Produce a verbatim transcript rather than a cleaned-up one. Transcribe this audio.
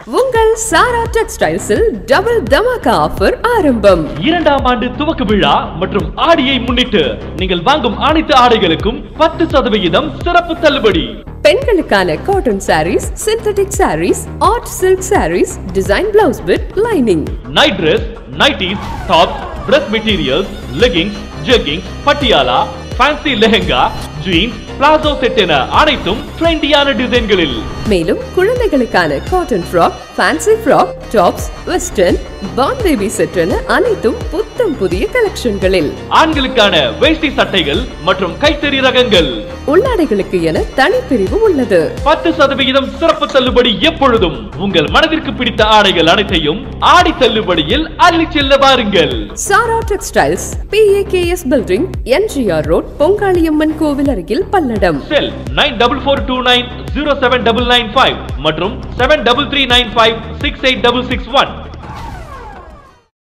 உங்கள் சாரா டெக்ஸ்டைல்ஸில் டபுள் தமாகா ஆஃபர் ஆரம்பம். இரண்டாம் ஆண்டு துவக்க விழா மற்றும் ஆடியை முன்னிட்டு நீங்கள் வாங்கும் அனைத்து ஆடைகளுக்கும் பத்து சதவிகிதம் சிறப்பு தள்ளுபடி. பெண்களுக்கான cotton saris, synthetic saris, art silk saris, design blouse with lining, night dress, nighties, tops, dress materials, leggings, jeggings, Patiala, fancy lehenga, jeans, palazzo set என அனைத்தும் ட்ரெண்டியான டிசைன்களில். மேலும் குழந்தைகளுக்கான cotton frock, fancy frock, tops, western, pan baby set என அனைத்தும் புத்தம் புதிய கலெக்ஷன்களில். ஆண்களுக்கான வேஷ்டி சட்டைகள் மற்றும் கைத்தறி ரகங்கள், உள்ளாடைகளுக்கு என தனிப்பிரிவு உள்ளது. பத்து சதவிகிதம் சிறப்பு தள்ளுபடி எப்பொழுதும். உங்கள் மனதிற்கு பிடித்த ஆடைகள் அனைத்தையும் ஆடி தள்ளுபடியில் அள்ளி செல்ல வாருங்கள். Sara textiles, P A K S building, N G R road, Pongaliyamman கோவில் அருகில் Palladam. Cell nine double four two nine zero seven double nine five மற்றும் seven double three nine five six eight double six one.